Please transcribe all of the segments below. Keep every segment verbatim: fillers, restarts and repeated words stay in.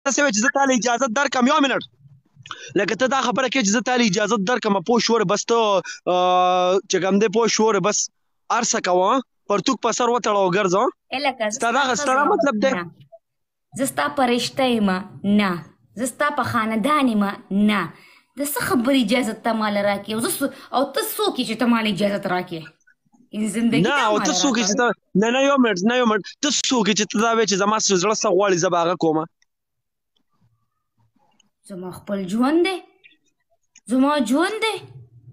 داسې وایي چې زه تا له اجازت درکړم یو منټ لکه ته دا خبره کوې چې زه تا له اجازت درکړم پوه شوې بس ته چې کوم دی پوه شوې بس هر څه کوه پرتوک په سر وتړه او ګرځه ستا دغه ستا دا مطلب دی زه ستا په رشته یم نه زه ستا په خاندان یم نه د څه خبرې اجازت ته ماله راکړې او ته څوک یې چې ته ماله اجازت راکړې زندګي نه او ته څوک یې چې ته نه نه یو منټ نه یو منټ ته څوک یې چې ته دا وایې چې زما زړه څه غواړي زه به هغه کومه زما خپل ژوند دی زما ژوند دی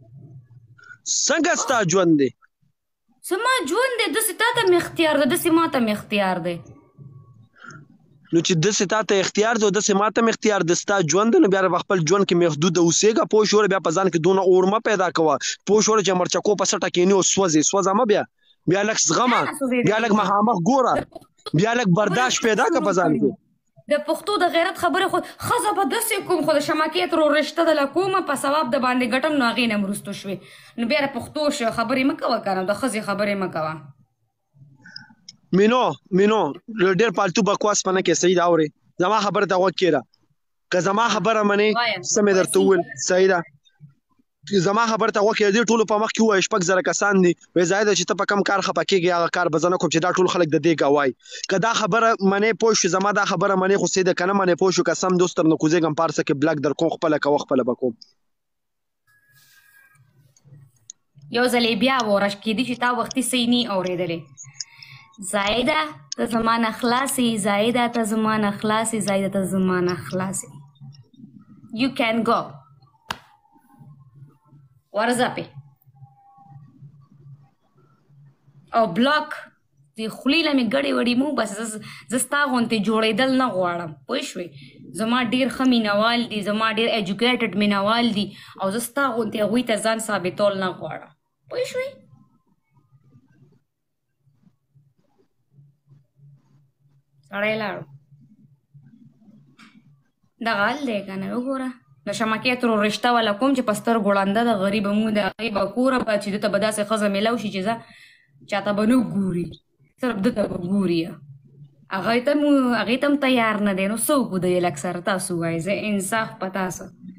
څنګه ستا ژوند دی زما ژوند دی داسې تا ته مې اختیار دی داسې ما ته مې اختیار دی نو چې داسې تا ته اختیار دی او داسې ما ته مې اختیار دی ستا ژوند دی نو بیا په خپل ژوند کې محدوده اوسېږه پوه شوې بیا په ځان کې دونه اور مه پیدا کوه پوه شوې چې مرچکو په سټه کښېني او سوځې سوځه مه بیا بیا لږ زغمه بیا لږ مخامخ ګوره بیا لږ برداشت پیدا کړه په ځان کې د پښتو د غیرت خبره خو ښځه به داسې کوم خو د شماکیت رو رشته دله کومه په ثواب د باندې ګټم نو هغې نه م وروستو شوې نو بیا د پښتو خبرې مه کوه که نه د ښځې خبرې مه کوه مینو مینو ډېر پالتو بکواس په نه کې صحیح ده اورې زما خبره ته غوږ کښېږده که زما خبره منې څه مې درته وویل صحیح ده زما خبره ته غوږ کښېږده دې ټولو په مخ کې ووایه شپږ زره کسان دي وایي ظاهر ده چې ته په کوم کار خفه کېږې هغه کار به زه نه کوم چې دا ټول خلک د دې ګوایي که دا خبره منې پوه شو زما دا خبره منې خو صحیح ده که نه منې پوه شو که سم دوست تر نه کوزېږم په هر څه کې بلاک در کوم خپله کوه خپله به کوم یو ځل یې بیا ووره کېدي چې تا وختي صحیح نه اورېدلې زایده ته زما نه خلاصې زایده ته زما نه خلاصې زایده ته زما نه خلاصې یو کین گو ورځه پې او بلاک د خولې نه مې ګډې وډې مو بس زه ستا غوندې جوړېدل نه غواړم پوه شوې زما ډېر ښه مینهوال دي زما ډېر ایجوکیټډ مینهوال دي او زه ستا غوندې هغوی ته ځان ثابتول نه غواړم پوه شوې سړی لاړو دغه حل دی که نه وګوره د شمکیت رو رشته والا کوم چې په سترګو ړنده ده غریبه مونږ د هغې به کوره به چې ده ته به داسې ښځه میلاو شي چې زه چاته به نه ګوري صرف ده ته به ګوري هغې ته هم تیار نه دی نو څه وکړو د یې لږ سره تاسو وایي زه انصاف په تاسو